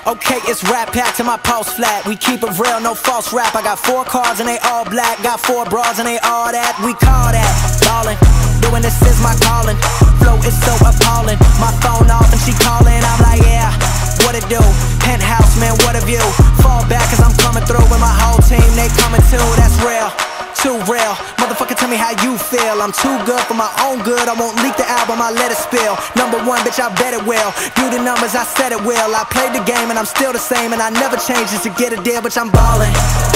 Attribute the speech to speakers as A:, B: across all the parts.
A: Okay, it's rap packed to my pulse flat. We keep it real, no false rap. I got 4 cars and they all black. Got 4 bras and they all that. We call that ballin'. Doing this is my calling. Flow is so appalling. My phone off and she calling. I'm like, yeah, what it do? Penthouse, man, what a view. Fall back cause I'm coming through with my whole team. They coming too, that's real. Too real, motherfucker, tell me how you feel. I'm too good for my own good. I won't leak the album, I let it spill. #1, bitch, I bet it will. Do the numbers, I said it will. I played the game and I'm still the same, and I never changed just to get a deal, bitch, I'm ballin'.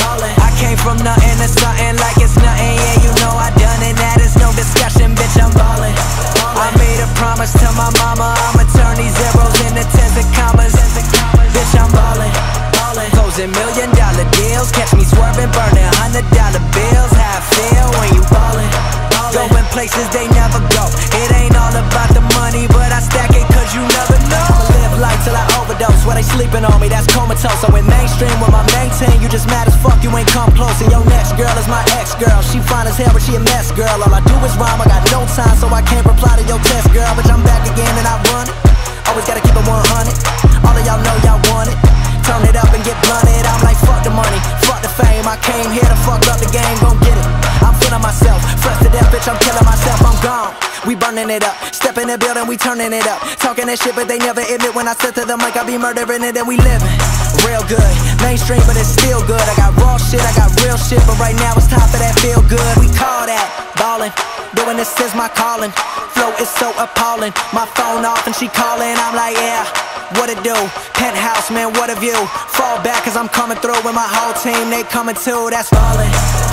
A: I came from nothing to something like it's nothing. Yeah, you know I done it, that is no discussion, bitch, I'm ballin'. I made a promise to my mama, I'ma turn these zeros into tens and commas. Bitch, I'm ballin'. Closing $1 million deals, catch me swerving, burning $100 bills. How I feel when you ballin'. Going places they never go. It ain't all about the money, but I stack it cause you never know. I'ma live life till I overdose. While they sleeping on me, that's comatose. I went mainstream with my main team. You just mad as fuck, you ain't come close. And your next girl is my ex-girl. She fine as hell, but she a mess, girl. All I do is rhyme, I got no time, so I can't reply to your test, girl. But I'm back again and I run it. Always gotta keep it 100. All of y'all know y'all want it. Turn it up and get blunted. I'm like, fuck the money, fuck the fame. I came here to fuck up the game, gon' get it. I'm feeling myself, fresh to death, bitch, I'm killing myself, I'm gone. We burning it up, step in the building, we turning it up. Talking that shit, but they never admit when I sit to the mic, I be murdering it and we living. Real good, mainstream, but it's still good. I got raw shit, I got real shit, but right now it's time for that feel good. We call that ballin'. Doing this is my calling. Flow is so appalling. My phone off and she calling. I'm like, yeah, what it do? Penthouse, man, what a view. Fall back cause I'm coming through with my whole team. They coming too, that's ballin'.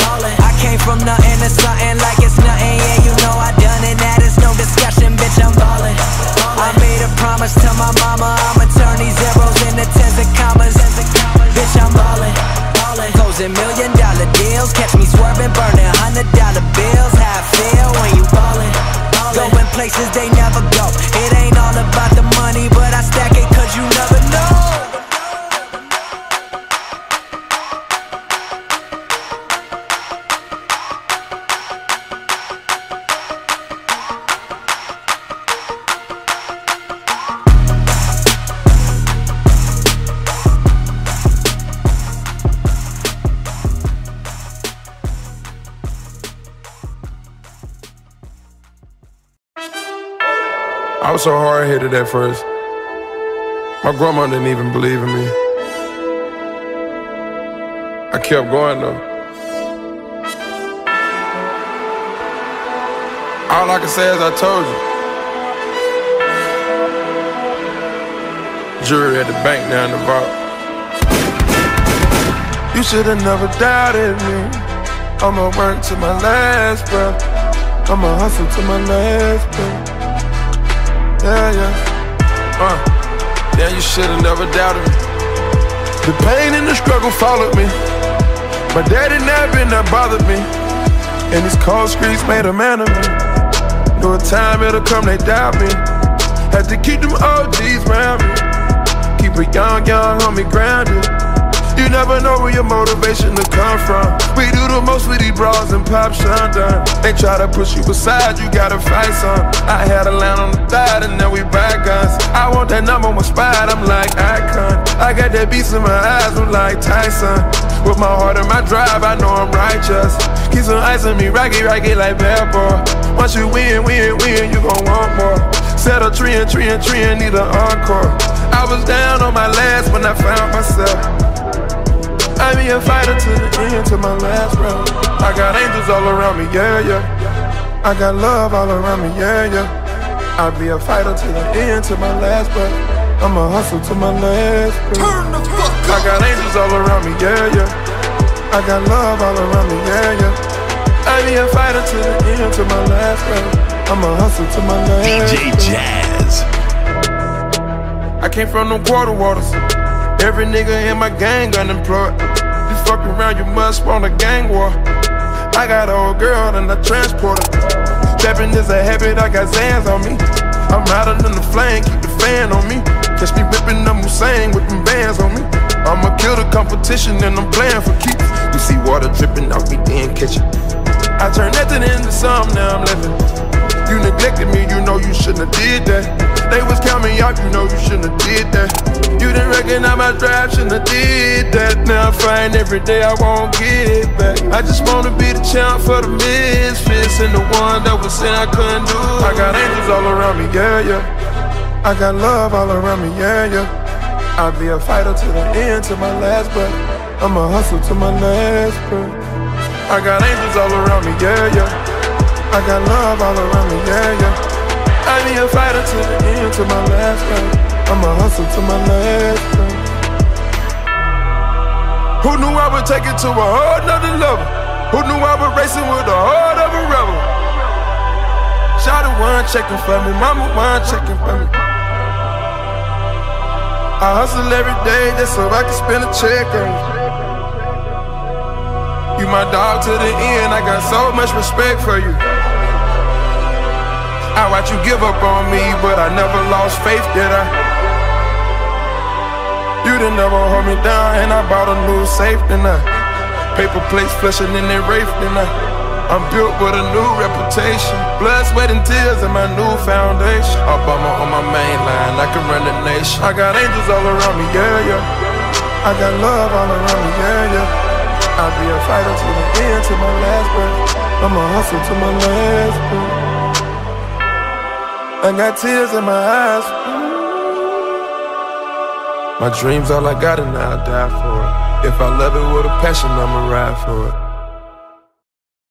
A: I came from nothing to something like it's nothing. Yeah, you know I done it, that is no discussion, bitch, I'm ballin'. I made a promise to my mama, I'ma turn these zeros into tens and commas. Bitch, I'm ballin'. Closing $1 million deals, catch me swerving, burning $100 bills. How I feel when you ballin'. Going places they never go. It ain't all about the money, but I stack it cause you never know.
B: I was so hard-headed at first. My grandma didn't even believe in me. I kept going though. All I can say is I told you. Jury at the bank now in the vault. You should've never doubted me. I'ma work to my last breath. I'ma hustle to my last breath. Yeah, yeah. Damn, you should've never doubted me. The pain and the struggle followed me. My daddy never been that bothered me. And these cold streets made a man of me. Knew a time it'll come, they doubt me. Had to keep them OGs round me. Keep a young homie grounded. You never know where your motivation to come from. We do the most with these bras and pop shundun. They try to push you aside, you gotta fight some. I had a line on the thigh and now we buy guns. I want that #1 spot, I'm like icon. I got that beast in my eyes, I'm like Tyson. With my heart and my drive, I know I'm righteous. Keep some ice on me, rocky like bad boy. Once you win, you gon' want more. Set a tree and need an encore. I was down on my last when I found myself. I be a fighter to the end, to my last breath. I got angels all around me, yeah, yeah. I got love all around me, yeah, yeah. I be a fighter to the end, to my last breath. I'ma hustle to my last breath. Turn the fuck up. I got angels all around me, yeah, yeah. I got love all around me, yeah, yeah. I be a fighter to the end, to my last breath. I'ma hustle to my last
C: DJ
B: breath.
C: Jazz.
B: I came from them quarter waters. Every nigga in my gang unemployed. You fuck around, you must want a gang war. I got an old girl and I transport her. Trapping is a habit, I got Zans on me. I'm hotter than the flame, keep the fan on me. Catch me whipping them Hussein with them bands on me. I'ma kill the competition and I'm playing for keeps. You see water dripping off me, then catch it. I turned nothing into something, now I'm living. You neglected me, you know you shouldn't have did that. They was counting me off, you know you shouldn't have did that. You didn't recognize my drive, shouldn't have did that. Now I find every day I won't get back. I just wanna be the champ for the misfits and the one that was saying I couldn't do. I got angels all around me, yeah, yeah. I got love all around me, yeah, yeah. I'll be a fighter to the end, to my last breath. I'ma hustle to my last breath. I got angels all around me, yeah, yeah. I got love all around me, yeah, yeah. I'll be a fighter to the end, to my last breath. I'ma hustle to my last breath. Who knew I would take it to a whole nother level? Who knew I was racing with the heart of a rebel? Shawty one checking for me, mama one checking for me. I hustle every day just so I can spend a check on you. You my dog to the end, I got so much respect for you. I watch you give up on me, but I never lost faith, did I? You didn't never hold me down, and I bought a new safe, then I paper plates flushing in their wraith, then I'm built with a new reputation. Blood, sweat, and tears in my new foundation. Obama on my main line, I can run the nation. I got angels all around me, yeah, yeah. I got love all around me, yeah, yeah. I'll be a fighter to the end, to my last breath. I'ma hustle to my last breath. I got tears in my eyes. My dreams all I got and I'll die for it. If I love it with a passion, I'ma ride for it.